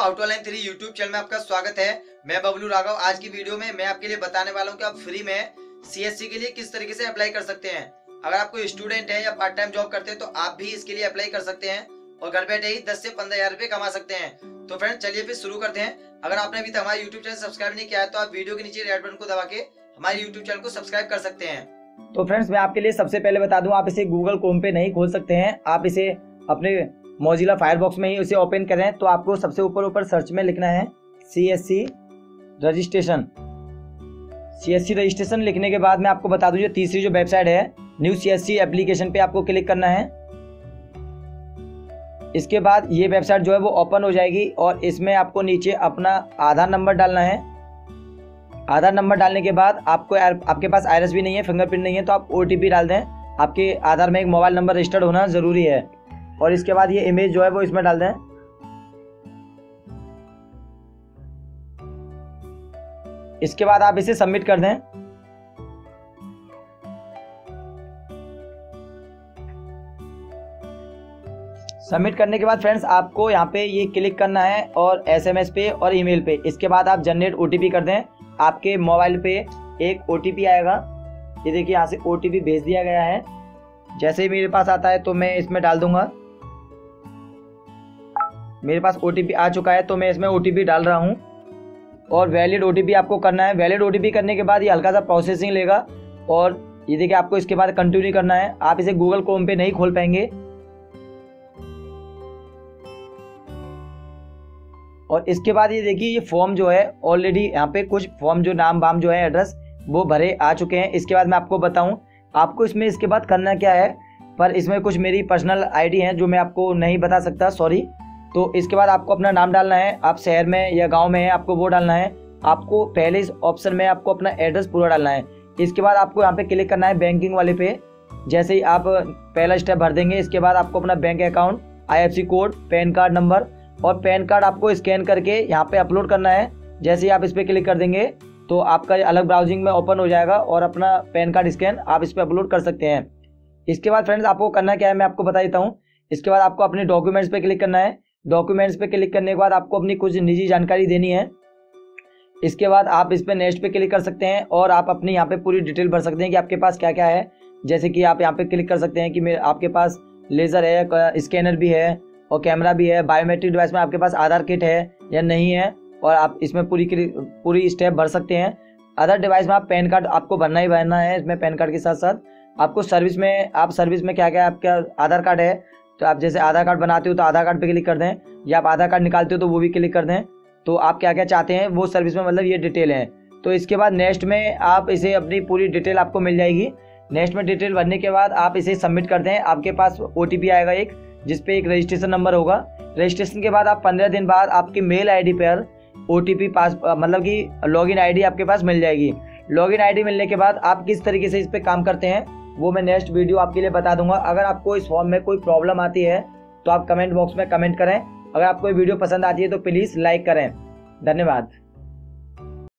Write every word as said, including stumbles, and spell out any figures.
Out online three YouTube channel में आपका स्वागत है। मैं बबलू राघव। आज की वीडियो में मैं आपके लिए बताने वाला हूं कि आप फ्री में सीएससी के लिए किस तरीके से अप्लाई कर सकते हैं। अगर आप कोई स्टूडेंट है या पार्ट टाइम जॉब करते हैं तो आप भी इसके लिए अप्लाई कर सकते हैं और घर बैठे ही दस से पंद्रह हजार रुपए कमा सकते हैं। तो फ्रेंड चलिए फिर शुरू करते हैं। अगर आपने अभी तक हमारे यूट्यूब चैनल सब्सक्राइब नहीं किया है तो आप वीडियो के नीचे रेड बटन को दबा के हमारे यूट्यूब चैनल को सब्सक्राइब कर सकते हैं। तो फ्रेंड्स मैं आपके लिए सबसे पहले बता दूं, आप इसे गूगल क्रोम पे नहीं खोल सकते हैं। आप इसे अपने मोजिला फायरफॉक्स में ही इसे ओपन करें तो आपको सबसे ऊपर ऊपर सर्च में लिखना है सीएससी रजिस्ट्रेशन। सीएससी रजिस्ट्रेशन लिखने के बाद मैं आपको बता दूं, जो तीसरी जो वेबसाइट है न्यू सीएससी एप्लीकेशन पे आपको क्लिक करना है। इसके बाद ये वेबसाइट जो है वो ओपन हो जाएगी और इसमें आपको नीचे अपना आधार नंबर डालना है। आधार नंबर डालने के बाद आपको आपके पास आइरिस भी नहीं है, फिंगरप्रिंट नहीं है, तो आप ओटीपी डाल दें। आपके आधार में एक मोबाइल नंबर रजिस्टर्ड होना ज़रूरी है। और इसके बाद ये इमेज जो है वो इसमें डाल दें। इसके बाद आप इसे सबमिट कर दें। सबमिट करने के बाद फ्रेंड्स आपको यहाँ पे ये क्लिक करना है और एसएमएस पे और ईमेल पे। इसके बाद आप जनरेट ओटीपी कर दें। आपके मोबाइल पे एक ओटीपी आएगा। ये देखिए यहाँ से ओटीपी भेज दिया गया है। जैसे ही मेरे पास आता है तो मैं इसमें डाल दूंगा। मेरे पास ओटीपी आ चुका है तो मैं इसमें ओटीपी डाल रहा हूँ और वैलिड ओटीपी आपको करना है। वैलिड ओटीपी करने के बाद ये हल्का सा प्रोसेसिंग लेगा और ये देखिए आपको इसके बाद कंटिन्यू करना है। आप इसे गूगल क्रोम पे नहीं खोल पाएंगे। और इसके बाद ये देखिए ये फॉर्म जो है ऑलरेडी यहाँ पे कुछ फॉर्म जो नाम वाम जो है एड्रेस वो भरे आ चुके हैं। इसके बाद मैं आपको बताऊं आपको इसमें इसके बाद करना क्या है, पर इसमें कुछ मेरी पर्सनल आईडी हैं जो मैं आपको नहीं बता सकता, सॉरी। तो इसके बाद आपको अपना नाम डालना है। आप शहर में या गांव में है आपको वो डालना है। आपको पहले इस ऑप्शन में आपको अपना एड्रेस पूरा डालना है। इसके बाद आपको यहाँ पे क्लिक करना है बैंकिंग वाले पे। जैसे ही आप पहला स्टेप भर देंगे इसके बाद आपको अपना bank account, IFSC code, PAN card number और पैन कार्ड आपको स्कैन करके यहाँ पे अपलोड करना है। जैसे ही आप इस पर क्लिक कर देंगे तो आपका अलग ब्राउजिंग में ओपन हो जाएगा और अपना पैन कार्ड स्कैन आप इस पर अपलोड कर सकते हैं। इसके बाद फ्रेंड्स आपको करना क्या है मैं आपको बता देता हूँ। इसके बाद आपको अपने डॉक्यूमेंट्स पे क्लिक करना है। डॉक्यूमेंट्स पे क्लिक करने के बाद आपको अपनी कुछ निजी जानकारी देनी है। इसके बाद आप इस पे नेक्स्ट पे क्लिक कर सकते हैं और आप अपनी यहाँ पे पूरी डिटेल भर सकते हैं कि आपके पास क्या क्या है। जैसे कि आप यहाँ पे क्लिक कर सकते हैं कि मेरे आपके पास लेज़र है, स्कैनर भी है और कैमरा भी है। बायोमेट्रिक डिवाइस में आपके पास आधार किट है या नहीं है और आप इसमें पूरी पूरी स्टेप भर सकते हैं। अदर डिवाइस में आप पैन कार्ड आपको भरना ही भरना है। इसमें पैन कार्ड के साथ साथ आपको सर्विस में आप सर्विस में क्या क्या आपका आधार कार्ड है तो आप जैसे आधार कार्ड बनाते हो तो आधार कार्ड पे क्लिक कर दें, या आप आधार कार्ड निकालते हो तो वो भी क्लिक कर दें। तो आप क्या क्या चाहते हैं वो सर्विस में, मतलब ये डिटेल है। तो इसके बाद नेक्स्ट में आप इसे अपनी पूरी डिटेल आपको मिल जाएगी। नेक्स्ट में डिटेल भरने के बाद आप इसे सबमिट कर दें। आपके पास ओटीपी आएगा एक, जिसपे एक रजिस्ट्रेशन नंबर होगा। रजिस्ट्रेशन के बाद आप पंद्रह दिन बाद आपकी मेल आईडी पर ओटीपी पास मतलब कि लॉगिन आईडी आपके पास मिल जाएगी। लॉगिन आईडी मिलने के बाद आप किस तरीके से इस पे काम करते हैं वो मैं नेक्स्ट वीडियो आपके लिए बता दूंगा। अगर आपको इस फॉर्म में कोई प्रॉब्लम आती है तो आप कमेंट बॉक्स में कमेंट करें। अगर आपको ये वीडियो पसंद आती है तो प्लीज़ लाइक करें। धन्यवाद।